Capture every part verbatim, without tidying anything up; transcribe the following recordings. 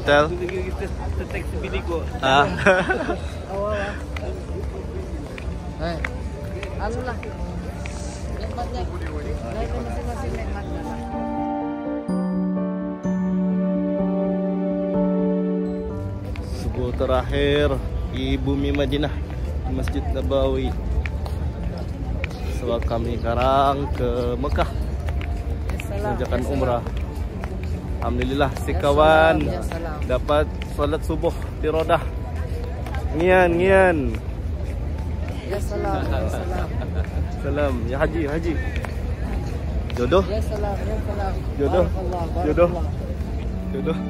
hotel. Kita teks bini ko. Ah. Awal. Eh. Anu lah. Nikmatnya. Lain masing-masing nikmatnya lah. Subuh terakhir di bumi Madinah, di Masjid Nabawi. Sebab kami sekarang ke Mekah mengerjakan umrah. Alhamdulillah si kawan dapat salat subuh di Rodah. Ngian, ngian. Ya salam, ya salam. Salam, ya haji, haji. Jodoh? Ya salam, ya salam. Jodoh? Barakallah, Jodoh? barakallah. Jodoh?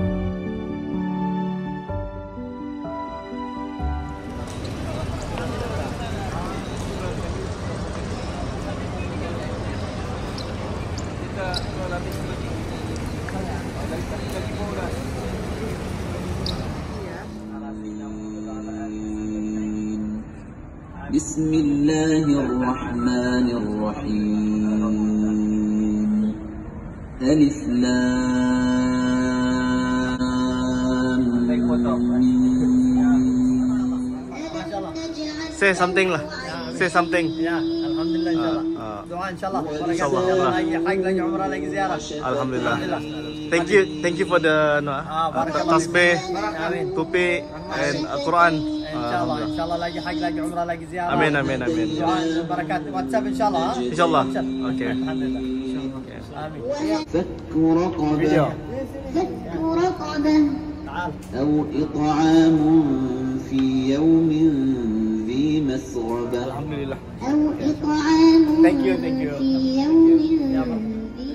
بسم الله الرحمن الرحيم ألف لام Say something lah. Say something. Ya, alhamdulillah insyaallah. Ah, ah. Doa insyaallah. Insyaallah. Lagi haji lagi umrah lagi ziarah. Alhamdulillah. Thank you, thank you for the no, Ah, barakallah. tasbih, Amin. tupi, and Al-Quran. Insyaallah, insyaallah lagi haji lagi umrah lagi ziarah. Amin, amin, amin. Doa barakat WhatsApp insyaallah. Insyaallah. WhatsApp. Okay. Alhamdulillah. Amin. فك رقبة Video. فك رقبة تعال. أو إطعام في يوم ذي مسغبة Alhamdulillah. أو إطعام Thank you, thank you. في يوم Ya, Bang. ذي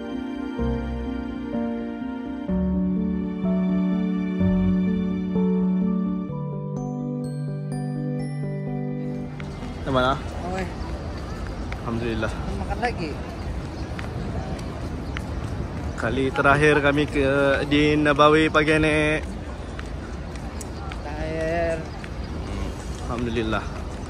Mana? Oke, Alhamdulillah. makan lagi. Kali terakhir kami ke di Nabawi pagi ni. Terakhir. Alhamdulillah.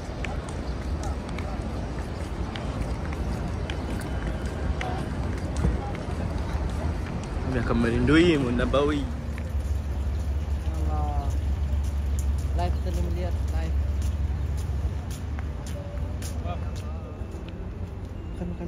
Kami akan merindui Nabawi. Allah. Live tadi melihat live. Makan, makan.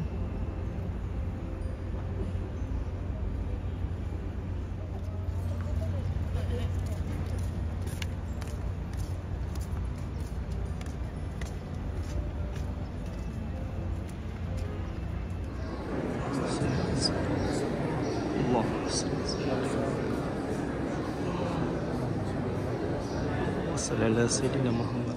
Allah. Wassallallahu ala sayyidina Muhammad.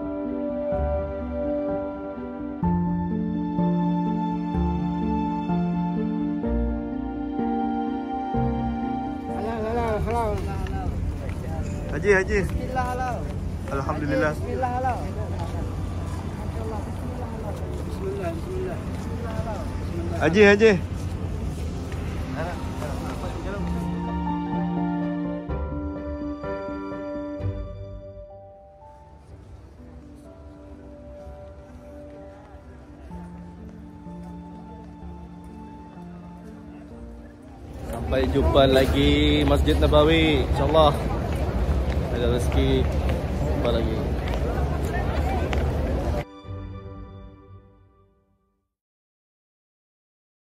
Halal, halal, halal. Haji, haji. Bismillah halal. Alhamdulillah. Bismillah halal. Bismillah, bismillah. Haji, haji. Sampai jumpa lagi Masjid Nabawi, insyaallah. Ada rezeki jumpa lagi.